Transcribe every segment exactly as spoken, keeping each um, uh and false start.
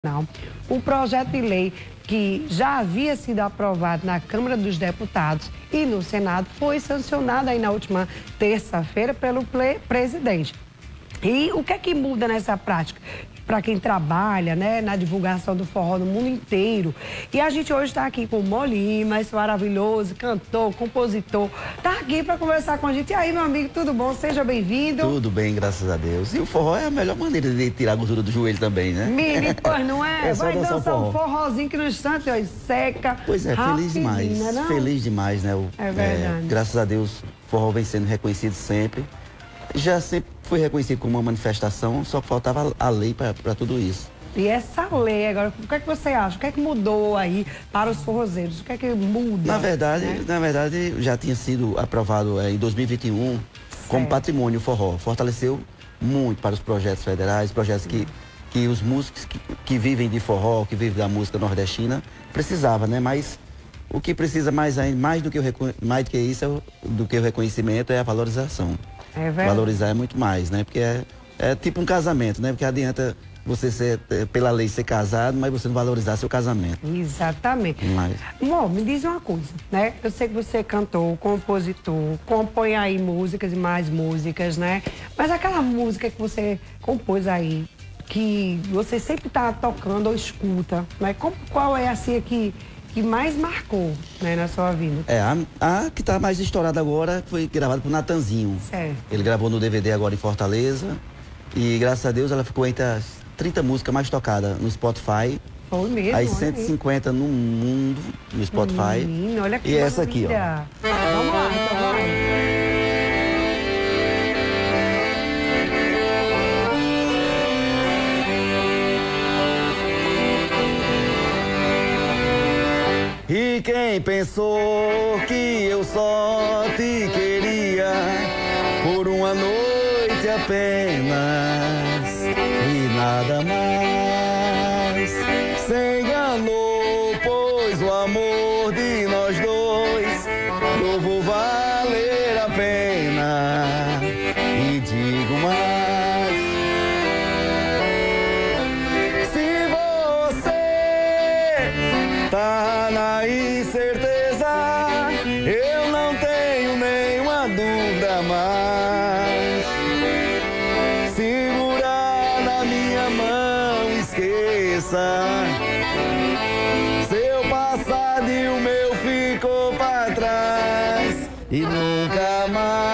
Não. O projeto de lei que já havia sido aprovado na Câmara dos Deputados e no Senado foi sancionado aí na última terça-feira pelo presidente. E o que é que muda nessa prática? Para quem trabalha, né, na divulgação do forró no mundo inteiro. E a gente hoje está aqui com o Molima, esse maravilhoso cantor, compositor. Está aqui para conversar com a gente. E aí, meu amigo, tudo bom? Seja bem-vindo. Tudo bem, graças a Deus. E o forró é a melhor maneira de tirar a gordura do joelho também, né? Menino, pois não é? É só Vai dançar dançar um um forrozinho que no instante, ó, seca. Pois é, feliz demais. Não? Feliz demais, né? O, é verdade. É, graças a Deus, o forró vem sendo reconhecido sempre. Já sempre foi reconhecido como uma manifestação, só que faltava a lei para tudo isso. E essa lei, agora, o que é que você acha? O que é que mudou aí para os forrozeiros? O que é que muda? Na verdade, né? na verdade já tinha sido aprovado é, em dois mil e vinte e um como patrimônio o forró. Fortaleceu muito para os projetos federais, projetos que, que os músicos que, que vivem de forró, que vivem da música nordestina, precisavam, né? Mas o que precisa mais, mais, do, que o, mais do que isso, é o, do que o reconhecimento, é a valorização. É verdade. Valorizar é muito mais, né? Porque é, é tipo um casamento, né? Porque adianta você ser, pela lei, ser casado, mas você não valorizar seu casamento. Exatamente. Mas... Bom, me diz uma coisa, né? Eu sei que você é cantor, compositor, compõe aí músicas e mais músicas, né? Mas aquela música que você compôs aí, que você sempre tá tocando ou escuta, né? Qual é assim a que, que mais marcou, né, na sua vida? É, a, a que tá mais estourada agora foi gravada por Natanzinho. Certo. Ele gravou no D V D agora em Fortaleza e, graças a Deus, ela ficou entre as trinta músicas mais tocadas no Spotify. Foi mesmo, as cento e cinquenta no mundo, no Spotify. Menino, olha que e essa aqui, ó. Vamos lá, então vai. E quem pensou que eu só te queria por uma noite apenas e nada mais, se enganou, pois o amor de nós dois provou valer a pena. E digo mais, se você tá na incerteza, eu não tenho nenhuma dúvida mais. Segurar na minha mão, esqueça seu passado e o meu ficou pra trás. E nunca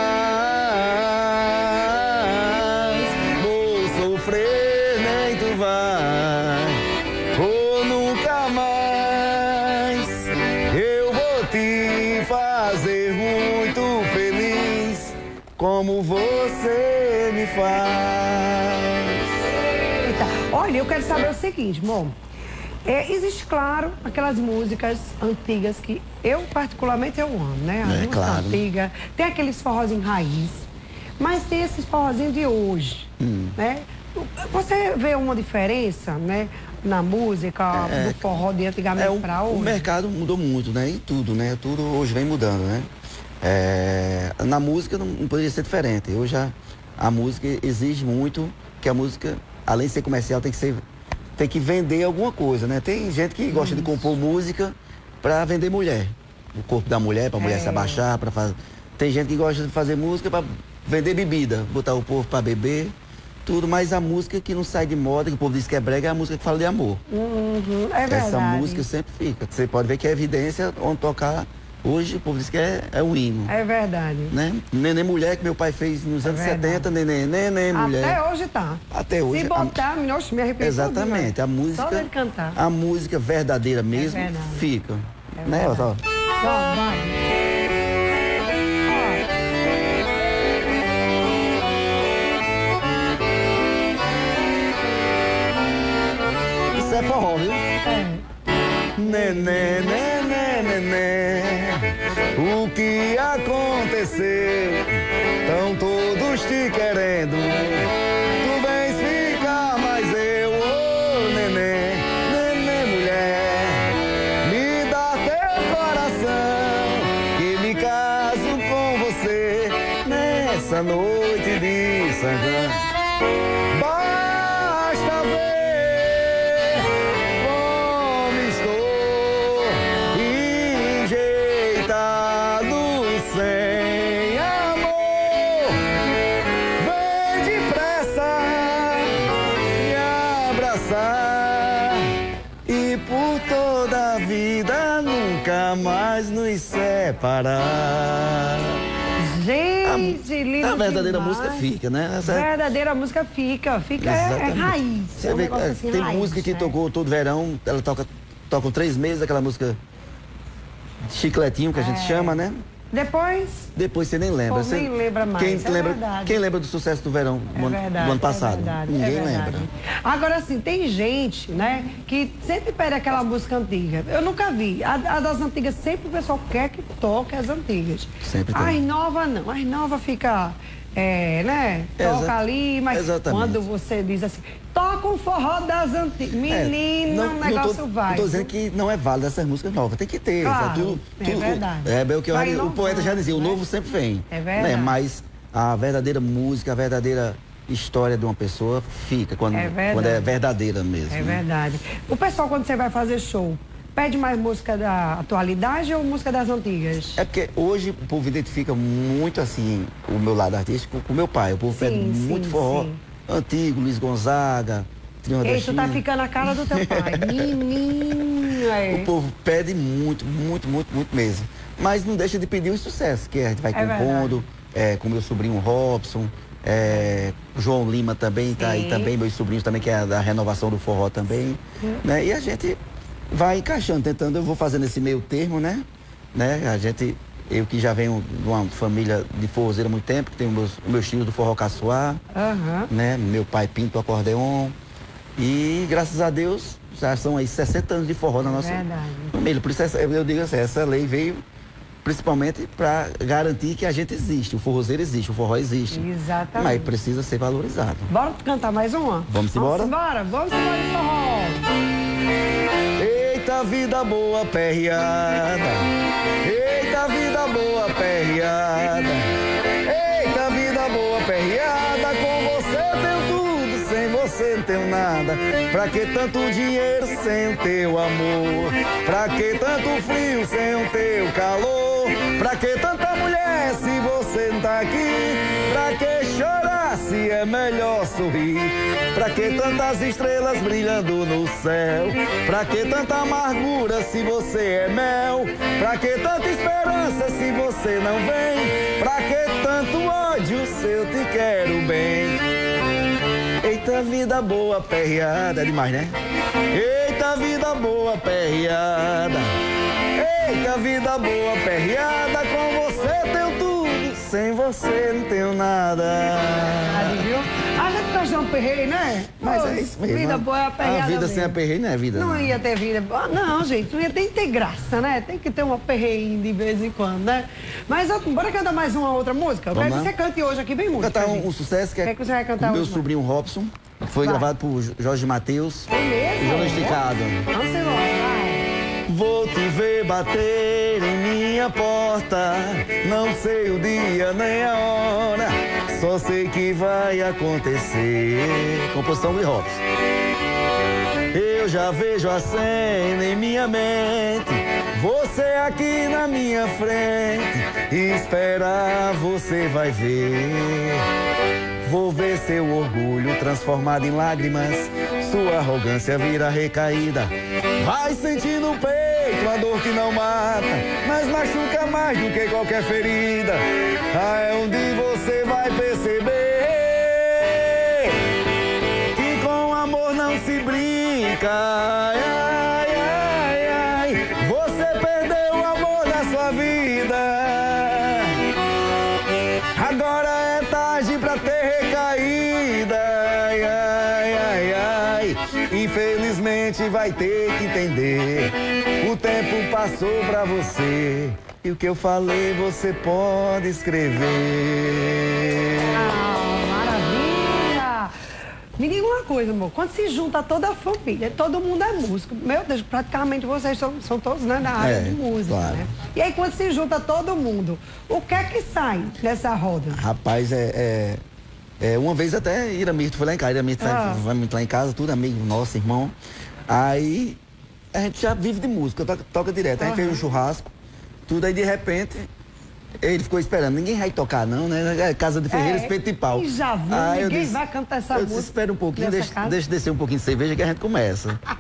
mais vou sofrer, nem tu vai. Ou nunca mais eu vou te fazer muito feliz, como você me faz. Eita. Olha, eu quero saber o seguinte, bom, é, existe, claro, aquelas músicas antigas que eu, particularmente, eu amo, né? A É, música claro. antiga, tem aqueles forrozinhos raiz, mas tem esses forrozinhos de hoje, Hum. né? Você vê uma diferença, né, na música, É, do forró de antigamente é, o, para hoje? o mercado mudou muito, né? Em tudo, né? Tudo hoje vem mudando, né? É, na música não, não poderia ser diferente. Hoje a, a música exige muito que a música, além de ser comercial, tem que ser, tem que vender alguma coisa, né? Tem gente que gosta de compor música para vender mulher, o corpo da mulher, para a mulher É. se abaixar, para fazer. Tem gente que gosta de fazer música para vender bebida, botar o povo para beber. Tudo, mas a música que não sai de moda, que o povo diz que é brega, é a música que fala de amor. Uhum, é verdade. Essa música sempre fica. Você pode ver que é evidência onde tocar. Hoje o povo diz que é, é um hino. É verdade. Né? Neném Mulher, que meu pai fez nos É anos verdade. setenta, Neném, Neném Mulher. Até hoje tá. Até hoje. Se botar, a... nossa, me arrependo. Exatamente. Tudo, a música. Só dele cantar. A música verdadeira mesmo É verdade. fica. É né? verdade. Ó, Ó, vai. Isso é forró, viu? É. Neném, neném, neném, o que aconteceu? Tão todos te querendo, tu vens ficar, mas eu, oh, neném, neném mulher, me dá teu coração, que me caso com você nessa noite de São João. Basta ver e por toda a vida nunca mais nos separar. Gente, a, lindo a verdadeira demais. música fica, né? Essa verdadeira música fica, fica é, é raiz. Você é um vê, negócio é, assim, tem raiz, música que é. tocou todo verão, ela toca, toca três meses, aquela música chicletinho que a gente É. chama, né? Depois, Depois você nem lembra. Pô, Você, nem lembra mais, Quem, é lembra, verdade. quem lembra do sucesso do verão é do, ano, verdade, do ano passado? é verdade, Ninguém é verdade. lembra. Agora, assim, tem gente, né, que sempre pede aquela música antiga. Eu nunca vi. A, a das antigas, sempre o pessoal quer que toque as antigas. Sempre tem. As novas, não. As novas fica, é, né, toca Exa- ali, mas exatamente. quando você diz assim, toca um forró das antigas. Menina, o negócio não tô, vai. Não tô dizendo que não é válido essas músicas novas, tem que ter. Claro, é tudo, é tudo, verdade. É, bem o que eu- Vai o poeta já inovando, dizia, o né? novo sempre vem. É verdade. Né? Mas a verdadeira música, a verdadeira história de uma pessoa fica quando É verdade. quando é verdadeira mesmo. É né? verdade. O pessoal, quando você vai fazer show, pede mais música da atualidade ou música das antigas? É porque hoje o povo identifica muito assim o meu lado artístico com o meu pai. O povo Sim, pede sim, muito forró sim. antigo, Luiz Gonzaga, Trio Ei, tu tá Nordestino. ficando a cara do teu pai. Menino, é. O povo pede muito, muito, muito, muito mesmo. Mas não deixa de pedir os sucessos, que a gente vai É compondo, é, com meu sobrinho Robson, é, João Lima também tá aí Sim. também, meus sobrinhos também, que é da renovação do forró também. Né? E a gente vai encaixando, tentando, eu vou fazendo esse meio termo, né? né? A gente, eu que já venho de uma família de forrozeiro há muito tempo, que tem meus, meus tios do forró caçoar, Aham. né? Meu pai pinta o acordeon. E graças a Deus, já são aí sessenta anos de forró na nossa Verdade. família. Por isso essa, eu digo assim, essa lei veio principalmente para garantir que a gente existe, o forrozeiro existe, o forró existe. Exatamente. Mas precisa ser valorizado. Bora cantar mais uma? Vamos embora? Vamos embora, vamos embora de forró. Eita vida boa perreada, eita vida boa perreada, eita vida boa perreada, com você eu tenho tudo, sem você não tenho nada. Pra que tanto dinheiro sem o teu amor? Pra que tanto frio sem o teu calor? Pra que tanta mulher se você não tá aqui? Pra que chorar se é melhor sorrir? Pra que tantas estrelas brilhando no céu? Pra que tanta amargura se você é mel? Pra que tanta esperança se você não vem? Pra que tanto ódio se eu te quero bem? Eita vida boa perreada, é demais, né? Eita vida boa perreada, eita vida boa perreada, com você tenho tudo, sem você não tenho nada. Ali, viu? A gente gosta de um perreio, né? Mas Pô, é isso mesmo. Vida boa é a perreada A vida mesmo. sem a perreio não é vida. Não ia ter vida. Ah, não, gente, não ia nem ter graça, né? Tem que ter uma perreinha de vez em quando, né? Mas ó, bora cantar mais uma outra música? Eu Vamos quero que lá. você cante hoje aqui bem música. Vou cantar um, gente. um sucesso que O que é, é que você vai cantar com meu hoje, sobrinho Robson. Foi Vai. gravado por Jorge Mateus É mesmo? e João Esticado. Vamos embora, vai. Vou te ver bater em minha porta, não sei o dia nem a hora, só sei que vai acontecer. Composição de Robson. Eu já vejo a cena em minha mente, você aqui na minha frente, esperar você vai ver. Vou ver seu orgulho transformado em lágrimas, sua arrogância vira recaída. Vai sentir no peito a dor que não mata, mas machuca mais do que qualquer ferida. Ah, é onde você vai perceber que com amor não se brinca. Ai, ai, ai, ai. Você perdeu o amor da sua vida. Agora é tarde pra ter recaída. Ai, ai, ai, ai. Infelizmente vai ter que entender. O tempo passou pra você. E o que eu falei você pode escrever. Ah, maravilha! Me diga uma coisa, amor. Quando se junta toda a família, todo mundo é músico. Meu Deus, praticamente vocês são, são todos, né, da área É, de música, claro. né? E aí, quando se junta todo mundo, o que é que sai dessa roda? Rapaz, é, é, é, uma vez até Iramirto foi lá em casa, Iramirto Ah. vai, vai muito lá em casa, tudo amigo nosso, irmão. Aí a gente já vive de música, toca, toca direto. A gente fez um churrasco, tudo aí de repente ele ficou esperando, ninguém vai tocar não, né? É casa de ferreiro, É, espeto de pau. e já viu, Aí eu ninguém disse- vai cantar essa eu música disse, espera um pouquinho, nessa deixa, casa? deixa descer um pouquinho de cerveja que a gente começa.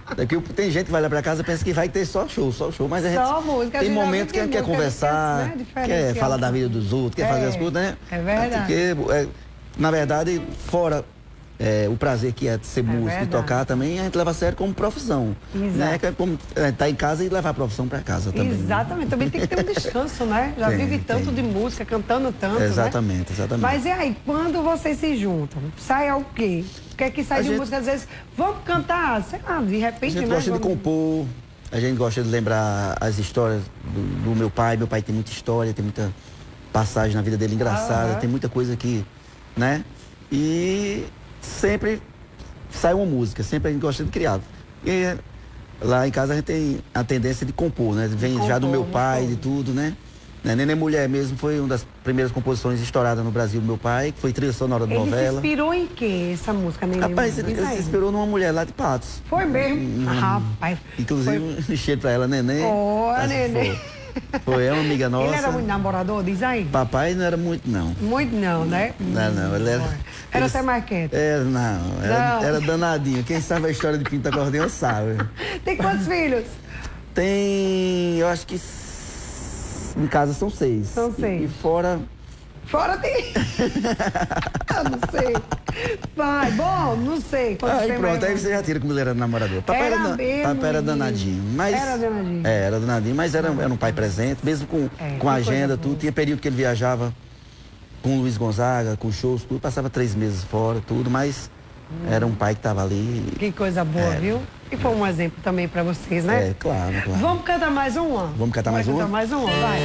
Daqui, tem gente que vai lá pra casa e pensa que vai ter só show, só show. Mas a gente só música, tem a momentos que quer conversar, né? quer falar da vida dos outros, quer é, fazer as coisas, né? É verdade. Porque, é, na verdade, fora é, o prazer que é ser é músico verdade. e tocar também, a gente leva a sério como profissão. Exato. Né? Que é como estar é, tá em casa e levar a profissão pra casa também. Exatamente. Né? Também tem que ter um descanso, né? Já tem, vive tanto tem. de música, cantando tanto, Exatamente, né? exatamente. Mas e aí, quando vocês se juntam, sai o quê? O que é que sai a de gente... música? Às vezes, vamos cantar, sei lá, de repente... A gente né? gosta vamos... de compor, a gente gosta de lembrar as histórias do, do meu pai. Meu pai tem muita história, tem muita passagem na vida dele engraçada, uhum. tem muita coisa que, né? E sempre sai uma música, sempre a gente gosta de criar. E lá em casa a gente tem a tendência de compor, né? Vem compor, já do meu pai, compor. de tudo, né? Neném Mulher mesmo foi uma das primeiras composições estouradas no Brasil do meu pai, que foi trilha sonora de ele novela. Ele se inspirou em quê, essa música, Neném Mulher? Rapaz, ele, ele se inspirou numa mulher lá de Patos. Foi mesmo? Hum, Rapaz. Inclusive, foi... um cheiro pra ela, Neném. Oh, Neném. Foi. Foi, é uma amiga nossa. Ele era muito namorador, diz aí? Papai não era muito, não. Muito não, né? Não, não, ele era... Era até mais quieto? Era, não, era, não. Era danadinho. Quem sabe a história de Pinto Acordeão sabe. Tem quantos filhos? Tem, eu acho que em casa são seis. São seis. E, e fora... Fora tem... Eu não sei. Vai, bom, não sei. Aí pronto, aí você já tira como ele era namorador. Papai era, era, papai era danadinho. Mas, era danadinho. É, era danadinho, mas era, era um pai presente, mesmo com, é, com a agenda, tudo. Boa. Tinha período que ele viajava com o Luiz Gonzaga, com shows, tudo. Passava três meses fora, tudo, mas hum. era um pai que estava ali. Que coisa boa, é. viu? E foi um exemplo também para vocês, né? É, claro, claro. Vamos cantar mais uma? Vamos cantar mais uma? Vamos cantar mais uma, vai.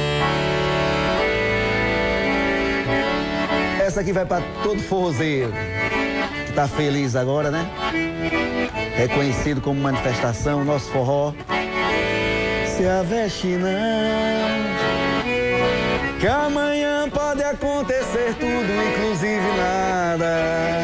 Essa aqui vai para todo forrozeiro que tá feliz agora, né? Reconhecido como manifestação, nosso forró. Se aveste não, que amanhã pode acontecer tudo, inclusive nada.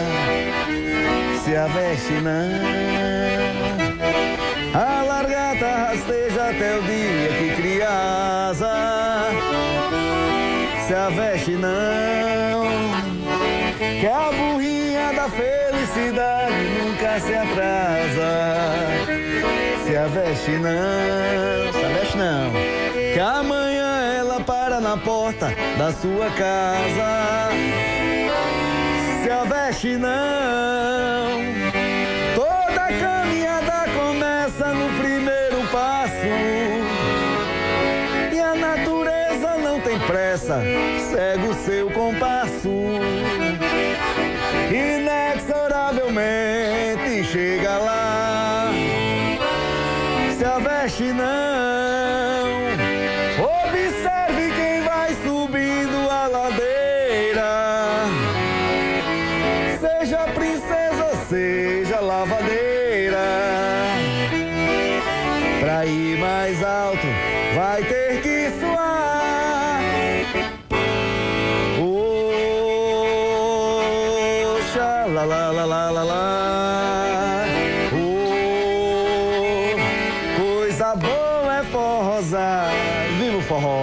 Se aveste não, a largata rasteja até o dia que cria asa. Se aveste não, que a burrinha da felicidade nunca se atrasa. Se aveste não, se aveste não, que amanhã ela para na porta da sua casa. Se aveste não, toda caminhada começa no primeiro passo. E a natureza não tem pressa, segue o seu compasso. Inexoravelmente chega lá. Se aveste não, observe quem vai subindo a ladeira. Seja princesa, seja lavadeira. Pra ir mais alto vai ter que suar. Oxa, lá, lá, lá, lá, lá, lá. Oh, coisa boa é forrosar. Viva o forró!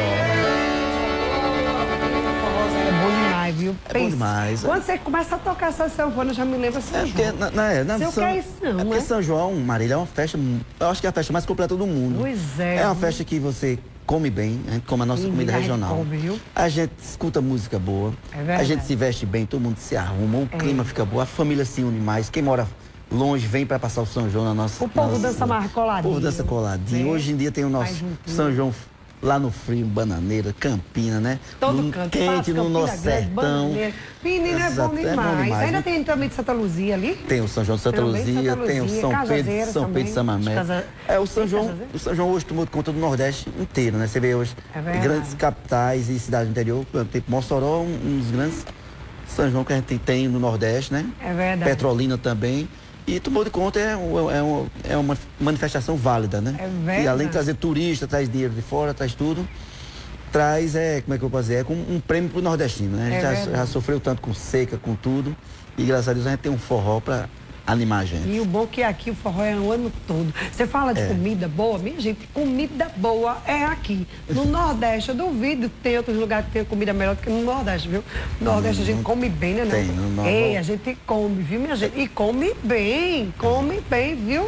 É bom demais, viu? É bom demais. Quando você começa a tocar essa sanfona, já me lembra São é porque, João. Na, na, na, Seu São, que é isso, não, é porque né? São João, Marília, é uma festa, eu acho que é a festa mais completa do mundo. Pois é. É uma festa que você come bem, a gente come a nossa Sim, comida a regional. Come, viu? A gente escuta música boa, é a gente se veste bem, todo mundo se arruma, o é. clima fica bom, a família se une mais. Quem mora longe vem para passar o São João na nossa... O povo nossa, dança mais coladinho. O povo dança coladinho. É. Hoje em dia tem o nosso São João lá no Frio, Bananeira, Campina, né? Todo no canto. Quente, no nosso Grande, sertão. Menino, é bom demais. É bom demais. Ainda tem também de Santa Luzia ali? Tem o São João de Santa Luzia, Santa Luzia, tem o São Pedro, São Pedro de Samamé. Casa... É, o São João, o São João hoje tomou conta do Nordeste inteiro, né? Você vê hoje é grandes capitais e cidades do interior, tipo Mossoró, um, um dos grandes São João que a gente tem no Nordeste, né? É verdade. Petrolina também. E tomou de conta é, é, uma, é uma manifestação válida, né? É verdade. E além de trazer turista, traz dinheiro de fora, traz tudo, traz, é, como é que eu posso dizer, é como um prêmio pro nordestino, né? A gente é já, já sofreu tanto com seca, com tudo, e graças a Deus a gente tem um forró para animar a gente. E o bom é que aqui o forró é o ano todo. Você fala de é. comida boa, minha gente, comida boa é aqui. No Nordeste, eu duvido que tem outros lugares que tenha comida melhor do que no Nordeste, viu? No Nordeste a gente come bem, né? Tem, no Ei, a gente come, viu, minha gente? E come bem, come bem, viu?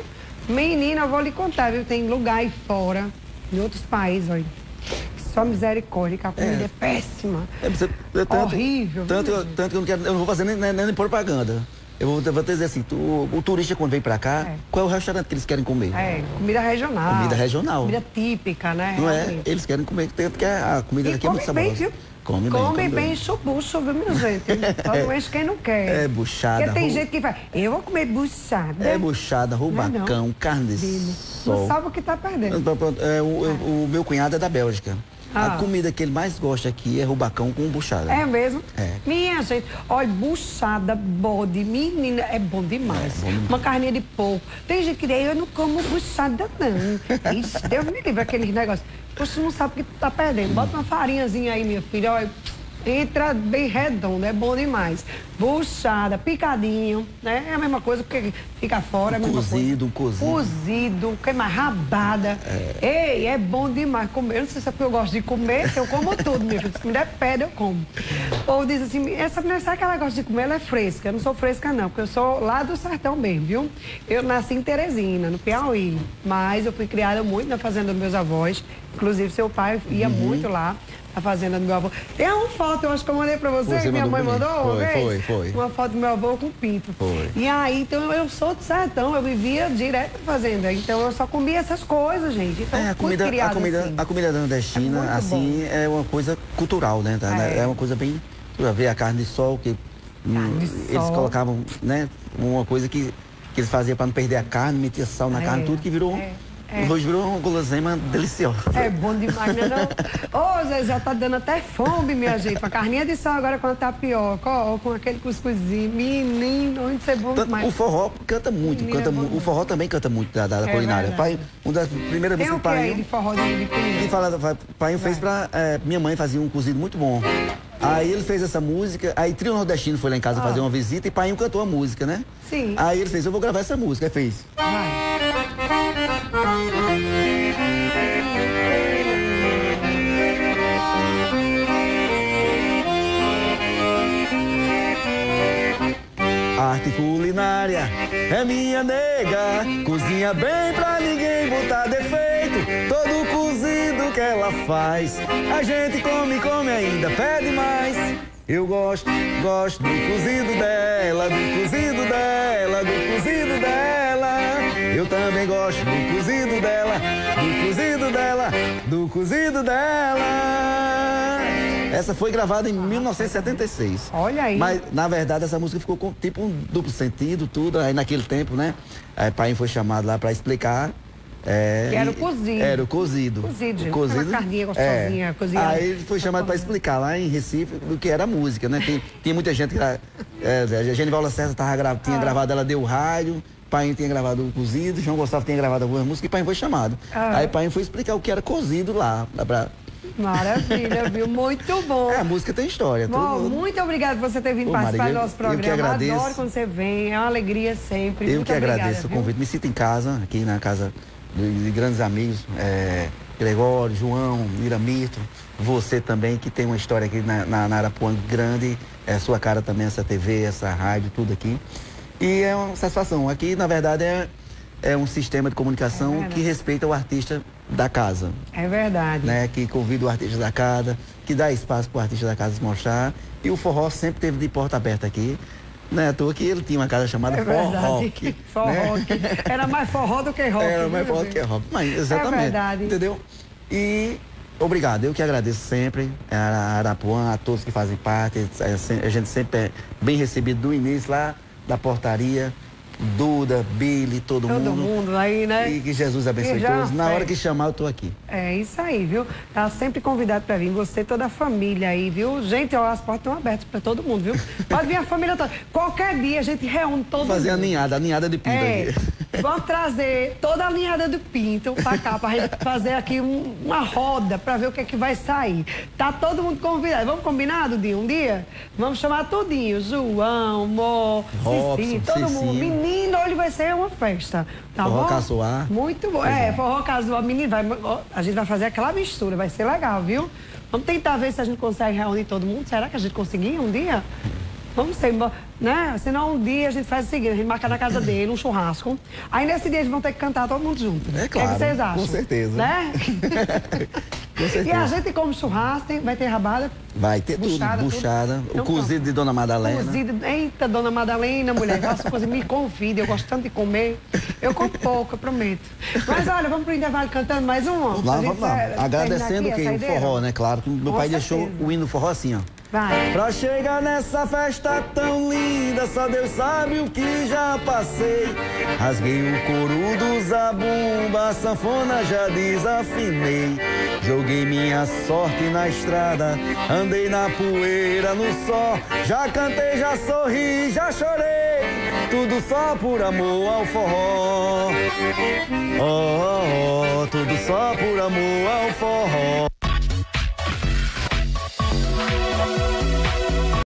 Menina, eu vou lhe contar, viu? Tem lugar aí fora, em outros países, olha. Só misericórdia, que a comida é, é péssima. É, você, é tanto, horrível. Tanto, eu, tanto que eu não, quero, eu não vou fazer nem, nem, nem propaganda. Eu vou, eu vou te dizer assim, tu, o turista quando vem pra cá, é. qual é o restaurante que eles querem comer? É, comida regional. Comida regional. Comida típica, né? Não é? Eles querem comer, tanto que a comida e aqui é muito saborosa. Bem, viu? Come bem, come come bem, chubucho, viu, minha gente? Só não enche quem não quer. É buchada. Porque tem ru... gente que fala, eu vou comer buchada. É buchada, rubacão, não, não. carne de sol. Não sabe o que tá perdendo. É, o, é. o meu cunhado é da Bélgica. Ah. A comida que ele mais gosta aqui é rubacão com buchada. É mesmo? É. Minha gente, olha, buchada, bode, menina, é bom demais. É, bom demais. Uma carninha de porco. Tem gente que diz, eu não como buchada, não. Ixi, Deus me livre aqueles negócios. Você não sabe o que tu tá perdendo. Bota uma farinhazinha aí, minha filha, olha. Entra bem redondo, é bom demais. Buchada, picadinho, né? É a mesma coisa, porque fica fora, é a mesma cozido, coisa. Cozido, cozido. Que mais? Rabada. É. Ei, é bom demais comer. Eu não sei se é porque eu gosto de comer, eu como tudo, minha filha. Se me der pedra, eu como. Ou diz assim, essa mulher, sabe que ela gosta de comer? Ela é fresca. Eu não sou fresca, não, porque eu sou lá do sertão mesmo, viu? Eu nasci em Teresina, no Piauí. Mas eu fui criada muito na fazenda dos meus avós. Inclusive, seu pai ia uhum. muito lá. A fazenda do meu avô. Tem uma foto, eu acho que eu mandei pra você, você que minha mãe mandou uma foi, vez. Foi, foi. Uma foto do meu avô com pinto. Foi. E aí, então, eu sou do sertão, eu vivia direto na fazenda. Então, eu só comia essas coisas, gente. Então, é, a comida, a comida, assim. a comida nordestina, é assim, bom. é uma coisa cultural, né? Tá? É. é uma coisa bem... Ver a carne de sol, que hum, de eles sol. colocavam, né? Uma coisa que, que eles faziam pra não perder a carne, metia sal na é. carne, tudo que virou... É. É. Hoje virou uma guloseima deliciosa. É bom demais, né? Ô, oh, Zé, já tá dando até fome, minha gente. A carninha de sal agora com a tapioca, ó, com aquele cuscuzinho. Menino, onde você é bom demais. O forró canta muito, Menino canta é mu o forró também canta muito da, da é culinária. Pai, uma das primeiras vezes que o pai. De forró de, de Quem fala, pai fez pra. É, minha mãe fazia um cozido muito bom. Aí ele fez essa música, aí Trio Nordestino foi lá em casa ah. fazer uma visita e pai cantou a música, né? Sim. Aí ele fez, eu vou gravar essa música, aí fez. Vai. Arte culinária é minha nega, cozinha bem pra ninguém botar defeito. Todo cozido que ela faz, a gente come, come ainda, pede mais. Eu gosto, gosto do cozido dela, do cozido dela, do cozido dela. Eu também gosto do cozido dela, do cozido dela, do cozido dela. Essa foi gravada em mil novecentos e setenta e seis. Olha aí. Mas, na verdade, essa música ficou com tipo um duplo sentido, tudo. Aí, naquele tempo, né? Aí, pai foi chamado lá pra explicar. É, que era o cozido. Era o cozido. Cozido, gente. O cozido. Uma carninha gostosinha, é. cozinhada. Aí ele foi chamado para explicar lá em Recife do que era a música, né? Tem, tem muita gente que... É, a Genivalda César tava gra... tinha ah. gravado, ela deu rádio, pai tinha gravado o cozido, João Gustavo tinha gravado algumas músicas e pai foi chamado. Ah. Aí pai foi explicar o que era cozido lá, pra... Maravilha, viu? Muito bom. É, a música tem história. Bom, muito obrigado por você ter vindo Ô, participar Maria, do nosso programa. Eu que agradeço. Adoro quando você vem, é uma alegria sempre. Eu muito que obrigada, agradeço viu? o convite. Me sinto em casa, aqui na casa de, de grandes amigos, é, Gregório, João, Miramito, você também, que tem uma história aqui na, na, na Arapuã grande, é sua cara também, essa T V, essa rádio, tudo aqui. E é uma satisfação. Aqui, na verdade, é, é um sistema de comunicação é que respeita o artista da casa. É verdade. Né? Que convida o artista da casa, que dá espaço para o artista da casa se mostrar. E o forró sempre teve de porta aberta aqui. Não é à toa que ele tinha uma casa chamada é Forró. Forró. Né? Era mais forró do que rock. Era mais forró do que rock. Mas, exatamente. É verdade. Entendeu? E obrigado. Eu que agradeço sempre a Arapuã, a todos que fazem parte. A gente sempre é bem recebido do início lá da portaria. Duda, Billy, todo, todo mundo. Todo mundo aí, né? E que Jesus abençoe todos. Na hora que chamar, eu tô aqui. É isso aí, viu? Tá sempre convidado para vir. Você, toda a família aí, viu? Gente, ó, as portas estão abertas para todo mundo, viu? Pode vir a família toda. Qualquer dia a gente reúne todo Vamos fazer mundo. a ninhada, a ninhada de pinto é, aqui. Vamos trazer toda a ninhada do pinto para cá, pra gente fazer aqui um, uma roda para ver o que é que vai sair. Tá todo mundo convidado. Vamos combinar, Dudinho, um dia? Vamos chamar tudinho. João, Mó, Cici, todo mundo. Menino, hoje vai ser uma festa. Tá forró bom? Caçoar. Muito bom. É, forró casual. Menino, vai, a gente vai fazer aquela mistura, vai ser legal, viu? Vamos tentar ver se a gente consegue reunir todo mundo. Será que a gente conseguir um dia? Vamos ser, né? Senão um dia a gente faz o seguinte, a gente marca na casa dele, um churrasco. Aí nesse dia eles vão ter que cantar todo mundo junto. É claro. O que vocês acham? Com certeza. Né? Com certeza. E a gente come churrasco, tem, vai ter rabada. Vai ter buchada, tudo, buchada. Tudo. O então, cozido de Dona Madalena. Cozido, eita, Dona Madalena, mulher, faça coisa, me convida, eu gosto tanto de comer. Eu como pouco, eu prometo. Mas olha, vamos pro intervalo cantando mais um, ó. Vamos lá, vamos lá. Agradecendo quem? O forró, né? Claro, que meu Com pai certeza. deixou o hino forró assim, ó. Vai. Pra chegar nessa festa tão linda, só Deus sabe o que já passei. Rasguei o couro do zabumba, a sanfona já desafinei. Joguei minha sorte na estrada, andei na poeira, no sol. Já cantei, já sorri, já chorei, tudo só por amor ao forró. Oh, oh, oh, tudo só por amor ao forró.